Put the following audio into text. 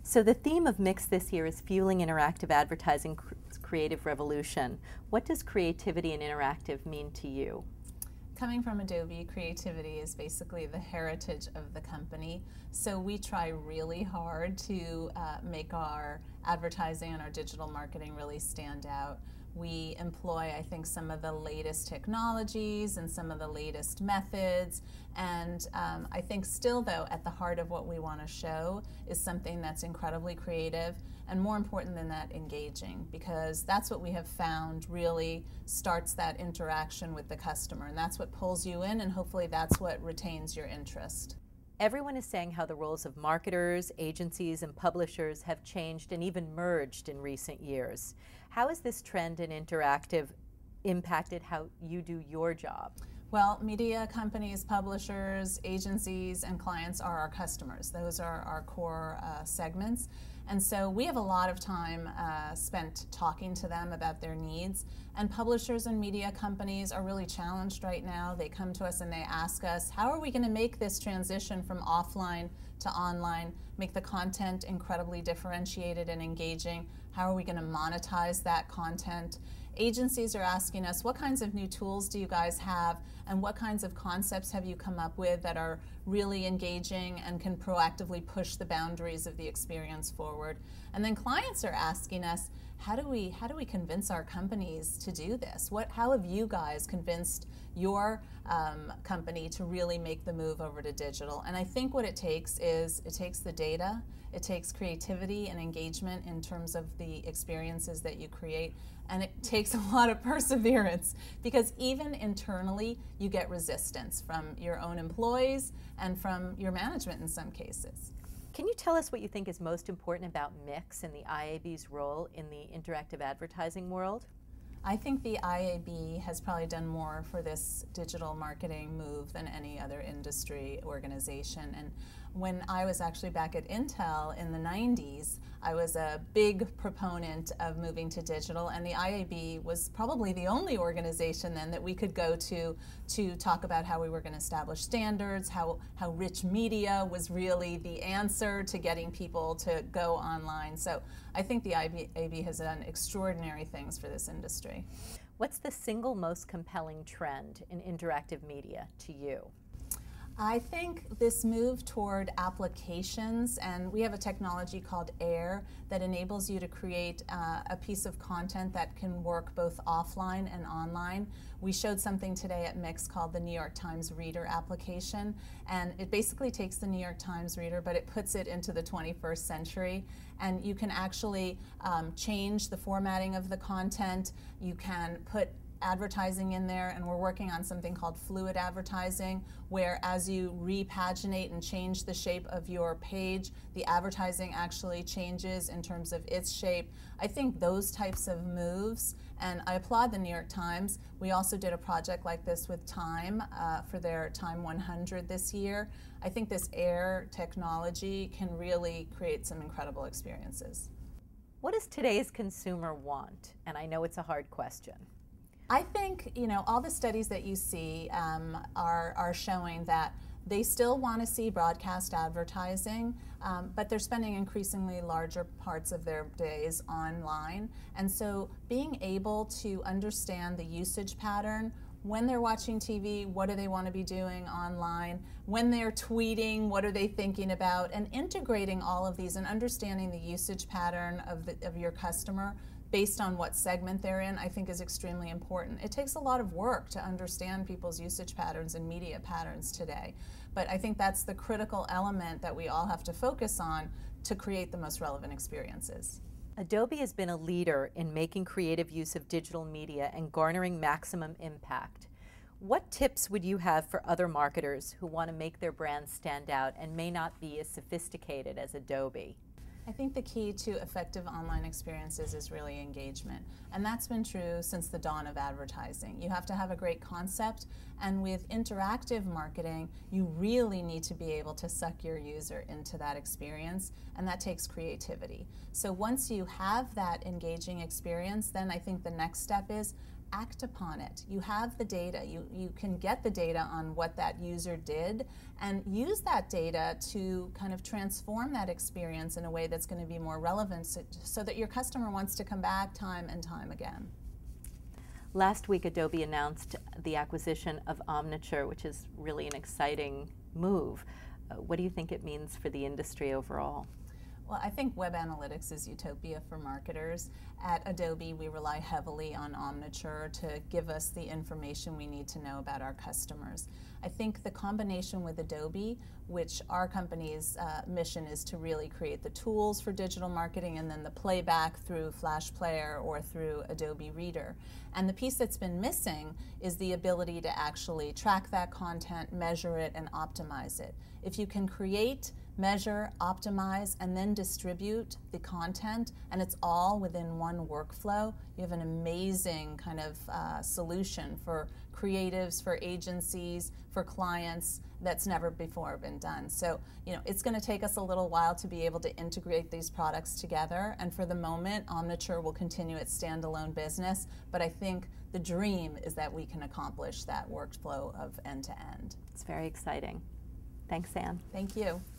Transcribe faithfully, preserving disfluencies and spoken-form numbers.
So the theme of Mix this year is Fueling Interactive Advertising cr Creative Revolution. What does creativity and interactive mean to you? Coming from Adobe, creativity is basically the heritage of the company. So we try really hard to uh, make our advertising and our digital marketing really stand out. We employ, I think, some of the latest technologies and some of the latest methods. And um, I think still, though, at the heart of what we want to show is something that's incredibly creative and, more important than that, engaging, because that's what we have found really starts that interaction with the customer. And that's what pulls you in, and hopefully that's what retains your interest. Everyone is saying how the roles of marketers, agencies, and publishers have changed and even merged in recent years. How has this trend in interactive impacted how you do your job? Well, media companies, publishers, agencies, and clients are our customers. Those are our core uh, segments. And so we have a lot of time uh, spent talking to them about their needs. And publishers and media companies are really challenged right now. They come to us and they ask us, how are we going to make this transition from offline to online, make the content incredibly differentiated and engaging? How are we going to monetize that content? Agencies are asking us, what kinds of new tools do you guys have, and what kinds of concepts have you come up with that are really engaging and can proactively push the boundaries of the experience forward? And then clients are asking us, how do we how do we convince our companies to do this? What how have you guys convinced your um, company to really make the move over to digital? And I think what it takes is it takes the data, it takes creativity and engagement in terms of the experiences that you create, and it takes a lot of perseverance, because even internally you get resistance from your own employees and from your management in some cases. Can you tell us what you think is most important about Mix and the I A B's role in the interactive advertising world? I think the I A B has probably done more for this digital marketing move than any other industry organization. And when I was actually back at Intel in the nineties, I was a big proponent of moving to digital, and the I A B was probably the only organization then that we could go to to talk about how we were going to establish standards, how, how rich media was really the answer to getting people to go online. So I think the I A B has done extraordinary things for this industry. What's the single most compelling trend in interactive media to you? I think this move toward applications, and we have a technology called AIR that enables you to create uh, a piece of content that can work both offline and online. We showed something today at Mix called the New York Times Reader application, and it basically takes the New York Times Reader but it puts it into the twenty-first century, and you can actually um, change the formatting of the content. You can put advertising in there, and we're working on something called fluid advertising, where as you repaginate and change the shape of your page, the advertising actually changes in terms of its shape. I think those types of moves, and I applaud the New York Times. We also did a project like this with Time uh, for their Time one hundred this year. I think this AIR technology can really create some incredible experiences. What does today's consumer want? And I know it's a hard question. I think, you know, all the studies that you see um, are, are showing that they still want to see broadcast advertising, um, but they're spending increasingly larger parts of their days online. And so being able to understand the usage pattern, when they're watching T V, what do they want to be doing online? When they're tweeting, what are they thinking about? And integrating all of these and understanding the usage pattern of, the, of your customer based on what segment they're in, I think is extremely important. It takes a lot of work to understand people's usage patterns and media patterns today. But I think that's the critical element that we all have to focus on to create the most relevant experiences. Adobe has been a leader in making creative use of digital media and garnering maximum impact. What tips would you have for other marketers who want to make their brands stand out and may not be as sophisticated as Adobe? I think the key to effective online experiences is really engagement, and that's been true since the dawn of advertising. You have to have a great concept, and with interactive marketing, you really need to be able to suck your user into that experience, and that takes creativity. So once you have that engaging experience, then I think the next step is act upon it. You have the data. You, you can get the data on what that user did and use that data to kind of transform that experience in a way that's going to be more relevant so, so that your customer wants to come back time and time again. Last week, Adobe announced the acquisition of Omniture, which is really an exciting move. Uh, what do you think it means for the industry overall? Well, I think web analytics is utopia for marketers. At Adobe, we rely heavily on Omniture to give us the information we need to know about our customers. I think the combination with Adobe, which our company's uh, mission is to really create the tools for digital marketing and then the playback through Flash Player or through Adobe Reader. And the piece that's been missing is the ability to actually track that content, measure it, and optimize it. If you can create, measure, optimize, and then distribute the content, and it's all within one workflow, you have an amazing kind of uh, solution for creatives, for agencies, for clients that's never before been done. So, you know, it's going to take us a little while to be able to integrate these products together, and for the moment, Omniture will continue its standalone business, but I think the dream is that we can accomplish that workflow of end to end. It's very exciting. Thanks, Anne. Thank you.